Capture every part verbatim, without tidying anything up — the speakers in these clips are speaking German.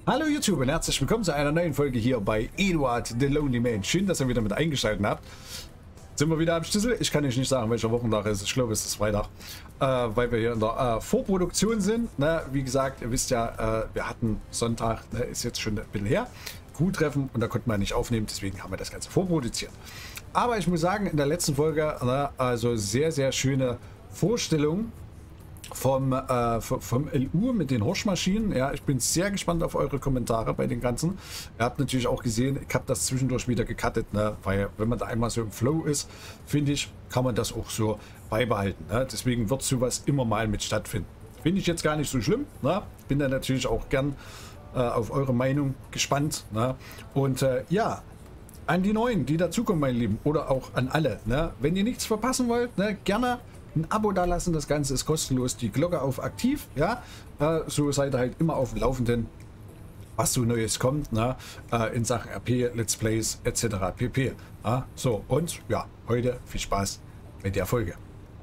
Hallo YouTube und herzlich willkommen zu einer neuen Folge hier bei Eduard the Lonely Man. Schön, dass ihr wieder mit eingeschaltet habt. Sind wir wieder am Schlüssel? Ich kann euch nicht sagen, welcher Wochentag es ist. Ich glaube, es ist Freitag, äh, weil wir hier in der äh, Vorproduktion sind. Ne? Wie gesagt, ihr wisst ja, äh, wir hatten Sonntag, ne? Ist jetzt schon ein bisschen her, Crew-Treffen und da konnten wir nicht aufnehmen, deswegen haben wir das Ganze vorproduziert. Aber ich muss sagen, in der letzten Folge, ne, also sehr, sehr schöne Vorstellung vom, äh, vom L U mit den Horschmaschinen. Ja, ich bin sehr gespannt auf eure Kommentare bei den ganzen. Ihr habt natürlich auch gesehen, ich habe das zwischendurch wieder gecuttet, ne? Weil wenn man da einmal so im Flow ist, finde ich, kann man das auch so beibehalten. Ne? Deswegen wird sowas immer mal mit stattfinden. Finde ich jetzt gar nicht so schlimm. Ne? Bin da natürlich auch gern äh, auf eure Meinung gespannt. Ne? Und äh, ja, an die Neuen, die dazukommen, meine Lieben, oder auch an alle. Ne? Wenn ihr nichts verpassen wollt, ne, gerne ein Abo da lassen, das Ganze ist kostenlos, die Glocke auf aktiv, ja, äh, so seid ihr halt immer auf dem Laufenden, was so Neues kommt, ne, äh, in Sachen R P, Let's Plays et cetera pp. Ja, so, und ja, heute viel Spaß mit der Folge.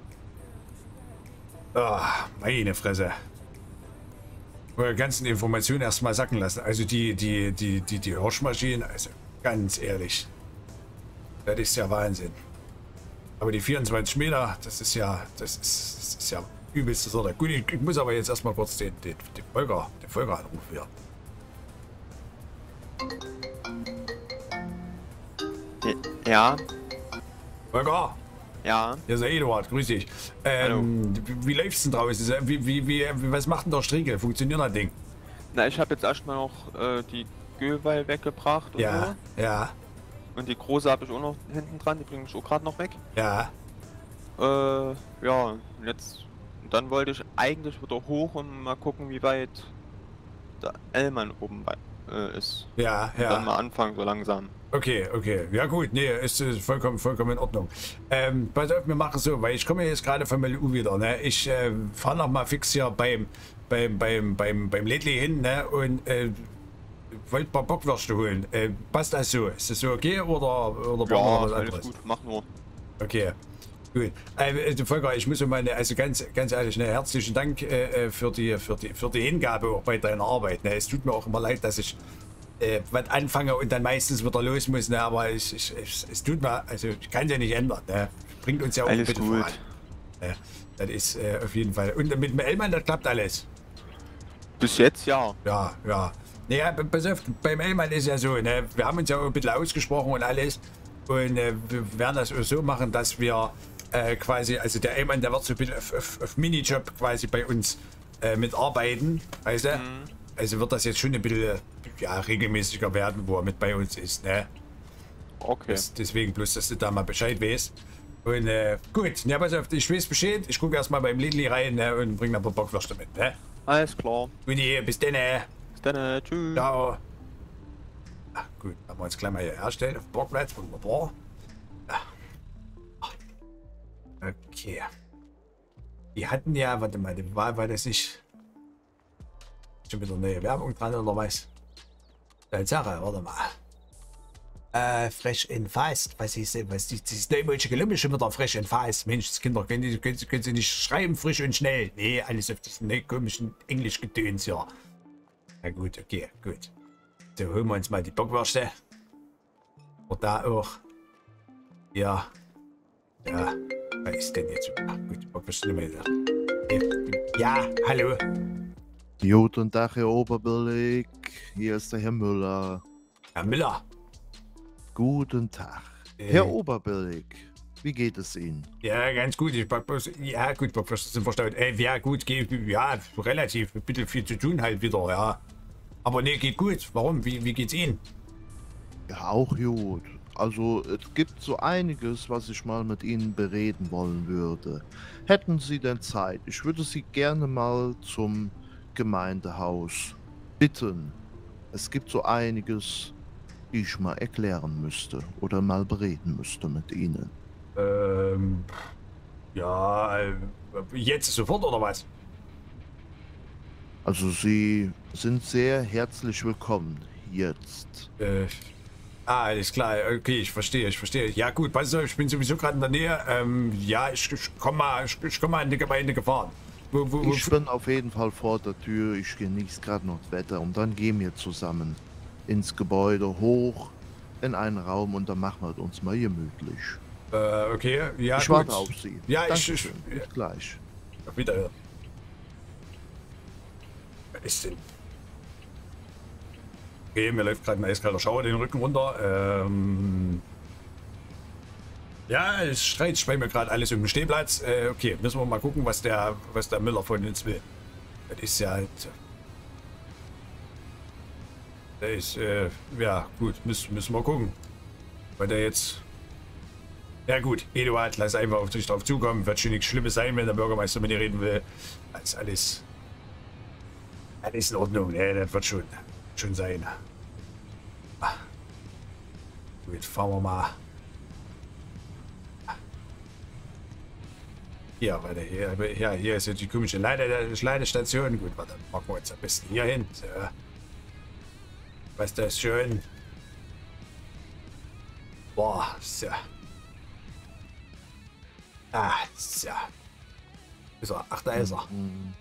Ah, meine Fresse. Eure ganzen Informationen erstmal sacken lassen. Also die, die, die, die, die Horschmaschinen, also ganz ehrlich, das ist ja Wahnsinn. Aber die vierundzwanzig Meter, das ist ja, das ist, das ist ja übelste Sorte. Gut, ich, ich muss aber jetzt erstmal kurz den, den, den Volker, den Volker anrufen hier. Ja. Volker? Ja. Hier ist der Eduard, grüß dich. Ähm, wie, wie läuft's denn draußen? Wie, wie, wie, was macht denn der Stricke? Funktioniert das Ding? Na, ich habe jetzt erstmal noch äh, die Göweil weggebracht. Und Ja, so. ja. Und die große habe ich auch noch hinten dran, die bringe ich auch gerade noch weg. Ja. Äh, ja, und jetzt. Und dann wollte ich eigentlich wieder hoch und mal gucken, wie weit der Ellmann oben bei, äh, ist. Ja, ja. Und dann mal anfangen, so langsam. Okay, okay. Ja gut, nee, ist, ist vollkommen, vollkommen in Ordnung. Ähm, pass auf, wir machen so, weil ich komme jetzt gerade vom L U wieder, ne? Ich äh, fahre noch mal fix hier beim, beim, beim, beim, beim Ledley hin, ne? Und äh, wollte ein paar Bockwürste holen. Äh, passt das so? Ist das so okay oder, oder Ja, brauchen wir was alles anderes? gut, mach nur. Okay, gut. Äh, Volker, ich muss meine, also ganz, ganz ehrlich, ne, herzlichen Dank äh, für, die, für, die, für die Hingabe auch bei deiner Arbeit. Ne? Es tut mir auch immer leid, dass ich äh, was anfange und dann meistens wieder los muss. Ne? Aber ich, ich, ich, es tut mir, also ich kann es ja nicht ändern. Ne? Bringt uns ja auch Alles bitte gut. voran. Ne? Das ist äh, auf jeden Fall. Und mit dem Ellmann, das klappt alles. Bis jetzt ja. Ja, ja. Naja, pass auf, beim Ellmann ist ja so, ne? Wir haben uns ja auch ein bisschen ausgesprochen und alles. Und äh, wir werden das auch so machen, dass wir äh, quasi, also der Ellmann, der wird so ein bisschen auf, auf, auf Minijob quasi bei uns äh, mitarbeiten, weißt du? Mhm. Also wird das jetzt schon ein bisschen ja, regelmäßiger werden, wo er mit bei uns ist, ne? Okay. Das, deswegen bloß, dass du da mal Bescheid weißt. Und äh, gut, ja, pass auf, ich weiß Bescheid. Ich gucke erstmal beim Lidl rein, ne? Und bringe ein paar Bockwürste mit, ne? Alles klar. Guti, bis dann, ne? Bis dann, tschüss. Ciao. Ach, gut, haben wir uns gleich mal hier herstellen auf dem Parkplatz. Wunderbar. Okay. Die hatten ja, warte mal, die war, war das nicht schon wieder neue Werbung dran oder was? Tatsache, warte mal. Äh, fresh and fast. Was ist was die, dieses neumodische Gelümmel schon wieder fresh and fast. Mensch, das Kinder, können, die, können, können sie nicht schreiben, frisch und schnell. Nee, alles auf diesen ne, komischen Englisch-Gedöns hier. Na gut, okay, gut. So, holen wir uns mal die Bockwürste. Und da auch. Ja. Ja. Was ist denn jetzt? Ach gut, die Bockwürste nehmen wir. Ja, hallo. Guten Tag, Herr Oberbillig. Hier ist der Herr Müller. Herr Müller. Guten Tag. Äh. Herr Oberbillig, wie geht es Ihnen? Ja, ganz gut. Ich pack bloß, ja, gut, Bockwürste sind verstaut. Äh, ja, gut, geht, ja, relativ. Ein bisschen viel zu tun halt wieder, ja. Aber nee, geht gut. Warum? Wie, wie geht's Ihnen? Ja, auch gut. Also, es gibt so einiges, was ich mal mit Ihnen bereden wollen würde. Hätten Sie denn Zeit? Ich würde Sie gerne mal zum Gemeindehaus bitten. Es gibt so einiges, die ich mal erklären müsste oder mal bereden müsste mit Ihnen. Ähm, ja, äh, jetzt sofort oder was? Also, Sie sind sehr herzlich willkommen jetzt. Äh, ah, alles klar. Okay, ich verstehe, ich verstehe. Ja gut, pass auf, ich bin sowieso gerade in der Nähe. Ähm, ja, ich, ich komme mal, ich, ich komm mal in die Gemeinde gefahren. Wo, wo, wo, Ich bin auf jeden Fall vor der Tür, ich genieße gerade noch das Wetter und dann gehen wir zusammen ins Gebäude hoch in einen Raum und dann machen wir uns mal gemütlich. äh, okay, ja, Ich gut. warte auf Sie. Ja, ich, ich, Dankeschön. ja, Bis gleich. wieder. Was ist denn? Okay, mir läuft gerade ein eiskalter Schauer den Rücken runter. Ähm, ja, es schreit bei mir gerade alles um den Stehplatz. Äh, okay, müssen wir mal gucken, was der, was der Müller von uns will. Das ist ja halt. Das ist, äh, ja, gut, müssen, müssen wir gucken. Weil der jetzt. Ja, gut, Eduard, lass einfach auf dich drauf zukommen. Wird schon nichts Schlimmes sein, wenn der Bürgermeister mit dir reden will. Das ist alles. Alles in Ordnung, ne? Das wird schon, schon sein. Ah. Gut, fahren wir mal. Ja, warte, hier, ja, hier ist jetzt die komische Leiter, Ladestation. Gut, warte, machen wir jetzt am besten hier hin. So. Was ist das schön? Boah, so. Ah, so. Ist er? Ach, da ist er.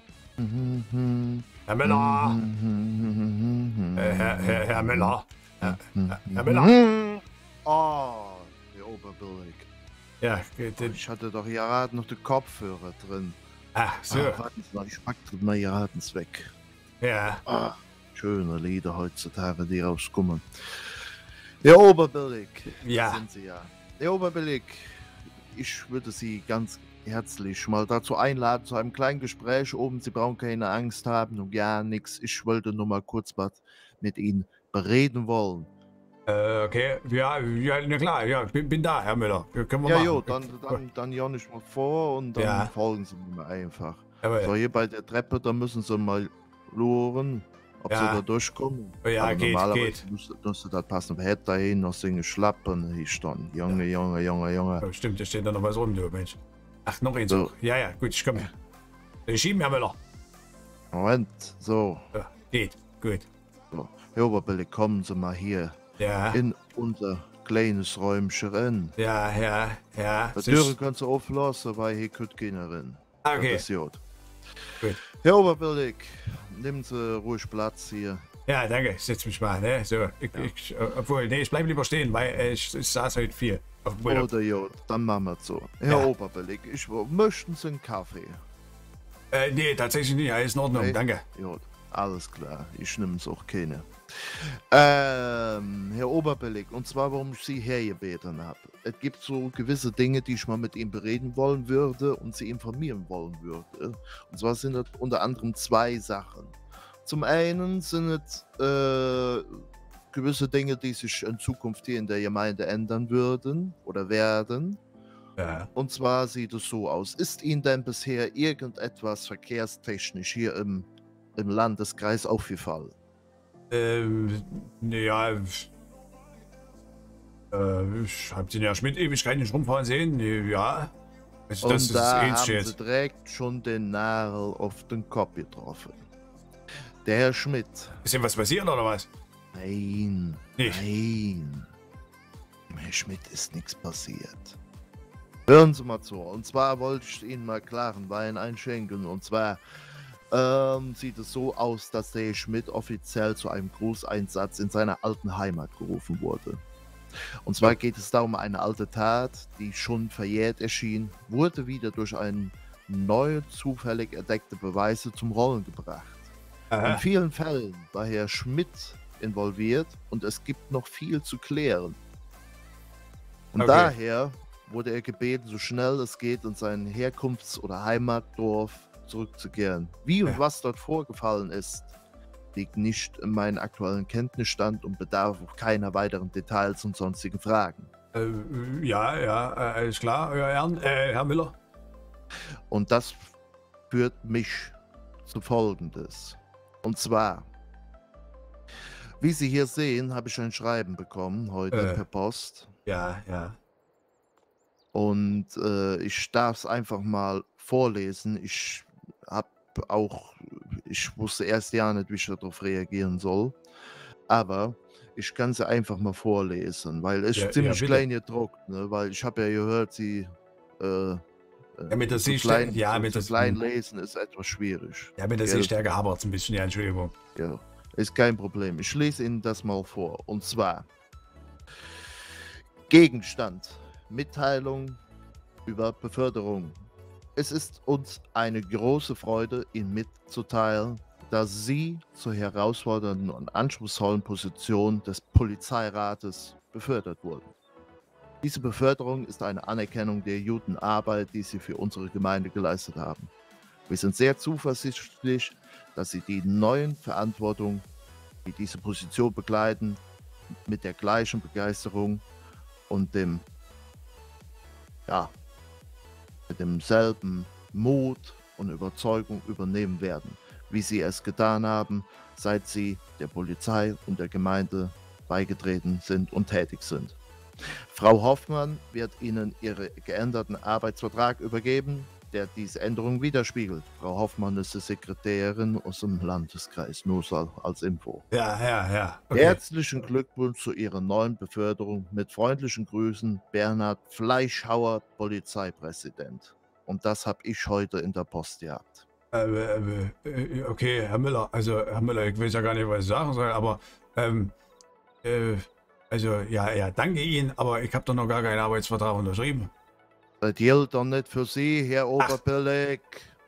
Herr Müller! Äh, Herr, Herr, Herr Müller! Herr, Herr, Herr Müller! Oh, der Oberbillig. Ja, geht. Ich hatte doch gerade noch den Kopfhörer drin. Ah, so. Ah, warten Sie mal, ich pack das mal gerade weg. Ja. Ah, schöne Lieder heutzutage, die rauskommen. Der Oberbillig. Ja. Sind Sie ja. Der Oberbillig. Ich würde Sie ganz herzlich mal dazu einladen, zu einem kleinen Gespräch oben. Sie brauchen keine Angst haben und gar nichts. Ich wollte nur mal kurz was mit Ihnen bereden wollen. Äh, okay. Ja, ja, na klar, ja, bin, bin da, Herr Müller. Können wir Ja, machen. jo, dann, dann, dann ja nicht mal vor und dann Ja. folgen Sie mir einfach. Aber, So, hier bei der Treppe, da müssen Sie mal loren, ob Ja. Sie da durchkommen. Ja, Aber geht, normalerweise geht. Müsste, müsste das passen. Wer hätte dahin noch singen Schlappen? Hier stand. Junge, Junge, Junge, Junge. oh, stimmt, da steht da noch was rum, du Mensch. Ach, noch eins. So. Ja, ja, gut, ich komme. Ich schieben, Herr Müller. Moment, so. Ja, geht, gut. so. Herr Oberbillig, kommen Sie mal hier Ja, in unser kleines Räumchen rein. ja, ja, ja. Die sich- Türe kannst du auflassen, weil hier kommt keiner rein. Okay. Das ist gut. Gut. Herr Oberbillig, nehmen Sie ruhig Platz hier. Ja, danke, ich setz mich mal, ne? So, ich, ich, äh, obwohl, nee, ich bleib lieber stehen, weil äh, ich, ich saß heute viel. Auf dem Urlaub. Oder ja, dann machen wir es so. Herr Ja. Oberbillig, ich, möchten Sie einen Kaffee? Äh, nee, tatsächlich nicht, alles in Ordnung, Nee. danke. Ja, alles klar. Ich nehme es auch keine. Ähm, Herr Oberbillig, und zwar, warum ich Sie hergebeten habe. Es gibt so gewisse Dinge, die ich mal mit ihm bereden wollen würde und Sie informieren wollen würde. Und zwar sind das unter anderem zwei Sachen. Zum einen sind es äh, gewisse Dinge, die sich in Zukunft hier in der Gemeinde ändern würden oder werden. Ja. Und zwar sieht es so aus. Ist Ihnen denn bisher irgendetwas verkehrstechnisch hier im, im Landeskreis aufgefallen? Ähm, naja, äh, ich hab den ja Schmidt Ewigkeit nicht rumfahren sehen, nee, ja. Also, das Und ist da ähnlich haben Sie jetzt. direkt schon den Nagel auf den Kopf getroffen. Der Herr Schmidt. Ist denn was passiert oder was? Nein, Nicht? nein. Dem Herr Schmidt ist nichts passiert. Hören Sie mal zu. Und zwar wollte ich Ihnen mal klaren Wein einschenken. Und zwar ähm, sieht es so aus, dass der Herr Schmidt offiziell zu einem Großeinsatz in seiner alten Heimat gerufen wurde. Und zwar geht es da um eine alte Tat, die schon verjährt erschien, wurde wieder durch eine neue, zufällig entdeckte Beweise zum Rollen gebracht. In Aha. vielen Fällen war Herr Schmidt involviert und es gibt noch viel zu klären. Und Okay. daher wurde er gebeten, so schnell es geht in sein Herkunfts- oder Heimatdorf zurückzukehren. Wie und Ja. was dort vorgefallen ist, liegt nicht in meinem aktuellen Kenntnisstand und bedarf auch keiner weiteren Details und sonstigen Fragen. Äh, ja, ja, äh, alles klar, euer Herrn, äh, Herr Müller. Und das führt mich zu Folgendes. Und zwar, wie Sie hier sehen, habe ich ein Schreiben bekommen heute Äh. per Post. Ja, ja. Und äh, ich darf es einfach mal vorlesen. Ich habe auch, ich wusste erst ja nicht, wie ich darauf reagieren soll. Aber ich kann sie einfach mal vorlesen, weil es Ja, ist ziemlich ja, bitte. klein gedruckt, ne? Weil ich habe ja gehört, sie äh, Ja, mit der so Sehstärke, klein, ja, so, mit so der klein lesen ist etwas schwierig. Ja, mit der Gell? Sehstärke habert es ein bisschen, ja, Entschuldigung. Ja, ist kein Problem. Ich lese Ihnen das mal vor. Und zwar Gegenstand, Mitteilung über Beförderung. Es ist uns eine große Freude, Ihnen mitzuteilen, dass Sie zur herausfordernden und anspruchsvollen Position des Polizeirates befördert wurden. Diese Beförderung ist eine Anerkennung der guten Arbeit, die Sie für unsere Gemeinde geleistet haben. Wir sind sehr zuversichtlich, dass Sie die neuen Verantwortungen, die diese Position begleiten, mit der gleichen Begeisterung und dem, ja, mit demselben Mut und Überzeugung übernehmen werden, wie Sie es getan haben, seit Sie der Polizei und der Gemeinde beigetreten sind und tätig sind. Frau Hoffmann wird Ihnen Ihren geänderten Arbeitsvertrag übergeben, der diese Änderung widerspiegelt. Frau Hoffmann ist die Sekretärin aus dem Landeskreis, nur so als Info. Ja, ja, ja. Okay. Herzlichen Glückwunsch zu Ihrer neuen Beförderung. Mit freundlichen Grüßen, Bernhard Fleischhauer, Polizeipräsident. Und das habe ich heute in der Post gehabt. Äh, äh, äh, okay, Herr Müller, also Herr Müller, ich weiß ja gar nicht, was ich sagen soll, aber ähm, äh, also ja, ja, danke Ihnen, aber ich habe doch noch gar keinen Arbeitsvertrag unterschrieben. Das gilt doch nicht für Sie, Herr Oberpelleg.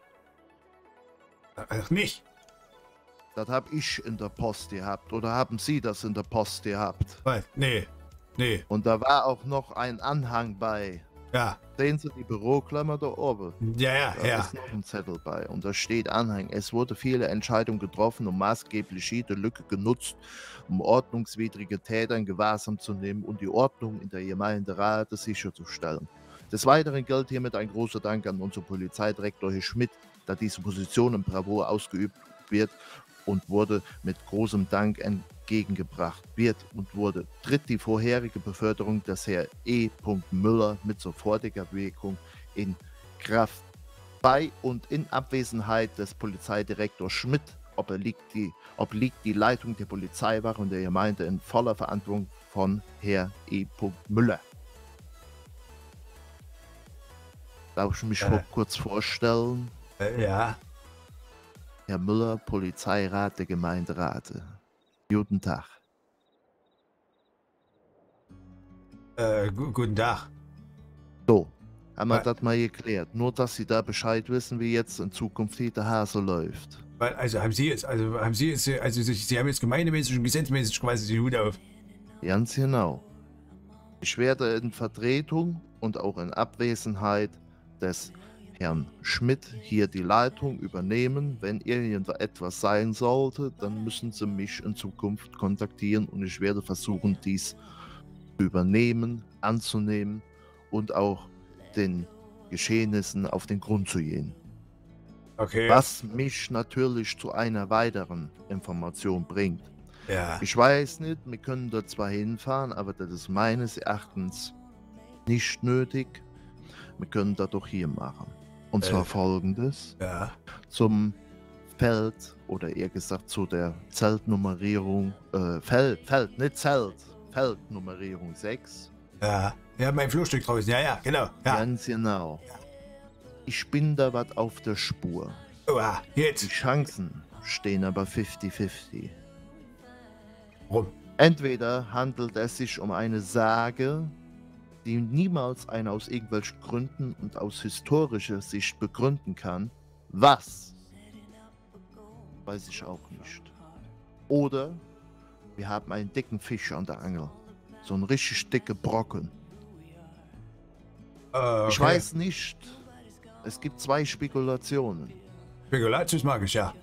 Ach, nicht? Das habe ich in der Post gehabt. Oder haben Sie das in der Post gehabt? Was? Nee, nee, Und da war auch noch ein Anhang bei. ja, Sehen Sie die Büroklammer da oben? ja, ja, Da ja. ist noch ein Zettel bei und da steht Anhang. Es wurde viele Entscheidungen getroffen und maßgeblich jede Lücke genutzt, um ordnungswidrige Täter in Gewahrsam zu nehmen und die Ordnung in der Gemeinderat sicherzustellen. Des Weiteren gilt hiermit ein großer Dank an unseren Polizeidirektor Herr Schmidt, da diese Position in Bravour ausgeübt wird und wurde mit großem Dank entgegengebracht wird und wurde. Tritt die vorherige Beförderung des Herrn E. Müller mit sofortiger Wirkung in Kraft. Bei und in Abwesenheit des Polizeidirektors Schmidt obliegt die, obliegt die Leitung der Polizeiwache und der Gemeinde in voller Verantwortung von Herrn E. Müller. Darf ich mich Äh. kurz vorstellen? Äh, ja, Herr Müller, Polizeirat der Gemeinderate. Guten Tag. äh, gu guten Tag. So, haben wir Weil- das mal geklärt. Nur, dass Sie da Bescheid wissen, wie jetzt in Zukunft hier der Hase läuft. Weil, also haben Sie jetzt, also haben Sie jetzt, also Sie, Sie haben jetzt gemeindemäßig und gesetzmäßig quasi die Hut auf. Ganz genau. Ich werde in Vertretung und auch in Abwesenheit des Herrn Schmidt hier die Leitung übernehmen. Wenn irgendetwas sein sollte, dann müssen Sie mich in Zukunft kontaktieren und ich werde versuchen, dies zu übernehmen, anzunehmen und auch den Geschehnissen auf den Grund zu gehen. Okay. Was mich natürlich zu einer weiteren Information bringt. Ja. Ich weiß nicht, wir können dort zwar hinfahren, aber das ist meines Erachtens nicht nötig. Wir können das doch hier machen. Und zwar Äh. folgendes. Ja. Zum Feld oder eher gesagt zu der Zeltnummerierung, äh, Feld, Feld, nicht Zelt, Feldnummerierung sechs. Ja. Ja, mein Flurstück draußen. Ja, ja, genau. Ja. Ganz genau. Ich bin da was auf der Spur. Oha, Die jetzt. Chancen stehen aber fünfzig fünfzig. Warum? Entweder handelt es sich um eine Sage, die niemals einer aus irgendwelchen Gründen und aus historischer Sicht begründen kann. Was? Weiß ich auch nicht. Oder wir haben einen dicken Fisch an der Angel. So einen richtig dicke Brocken. Äh, okay. Ich weiß nicht. Es gibt zwei Spekulationen. Spekulatius mag ich, ja.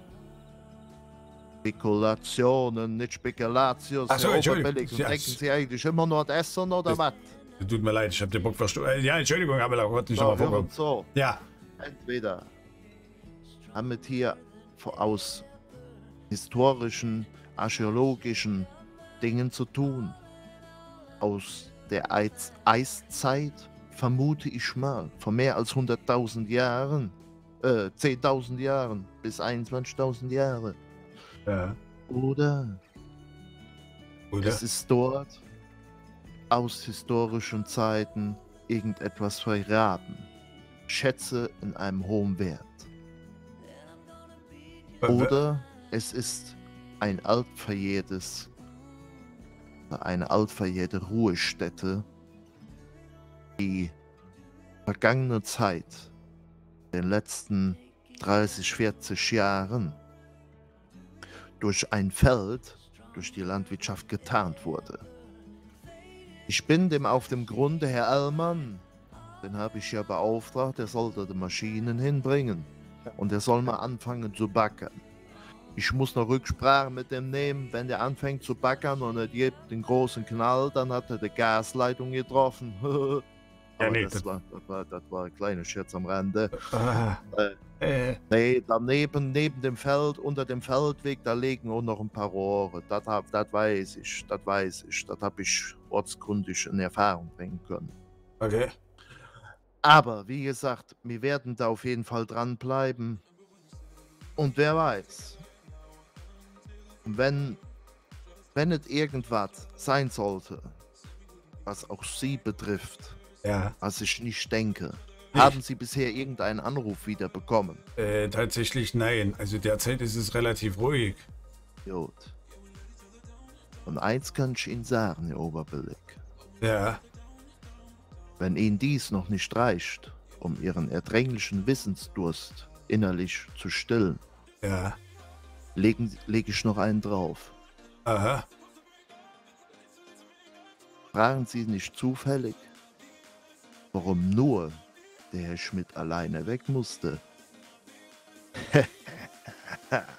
Spekulationen, nicht Spekulatius. Ach so, Herr Entschuldigung. Oberbellig. Ja, Denken Sie eigentlich immer nur an Essen oder Das- was? Tut mir leid, ich hab den Bock verstoßen. Ja, Entschuldigung, aber da wollte ich So, nochmal hören vorkommen. so. Ja. Entweder haben wir hier aus historischen, archäologischen Dingen zu tun. Aus der Eiz Eiszeit, vermute ich mal, vor mehr als hunderttausend Jahren, äh, zehntausend Jahren bis einundzwanzigtausend Jahre. Ja. Oder Oder? es ist dort aus historischen Zeiten irgendetwas vergraben. Schätze in einem hohen Wert. Äh, Oder es ist ein altverjährtes, eine altverjährte Ruhestätte, die vergangene Zeit, in den letzten dreißig, vierzig Jahren, durch ein Feld, durch die Landwirtschaft getarnt wurde. Ich bin dem auf dem Grunde, Herr Allmann, den habe ich ja beauftragt, er sollte die Maschinen hinbringen. Und er soll mal anfangen zu backern. Ich muss noch Rücksprache mit dem nehmen, wenn der anfängt zu backern und er gibt den großen Knall, dann hat er die Gasleitung getroffen. Aber nee, das, das- war, das, war, das war ein kleiner Scherz am Rande. äh, äh, Nee, daneben, neben dem Feld, unter dem Feldweg, da liegen auch noch ein paar Rohre. Das, hab, das weiß ich, das weiß ich. Das habe ich ortskundig in Erfahrung bringen können. okay. Aber wie gesagt, wir werden da auf jeden Fall dranbleiben. Und wer weiß, wenn, wenn es irgendwas sein sollte, was auch Sie betrifft, Ja. was ich nicht denke, Ich- haben Sie bisher irgendeinen Anruf wieder bekommen? Äh, tatsächlich nein. Also derzeit ist es relativ ruhig. Gut. Und eins kann ich Ihnen sagen, Herr Oberbeleg. Ja. Wenn Ihnen dies noch nicht reicht, um Ihren erdränglichen Wissensdurst innerlich zu stillen, Ja. legen, lege ich noch einen drauf. Aha. Fragen Sie nicht zufällig, warum nur der Herr Schmidt alleine weg musste?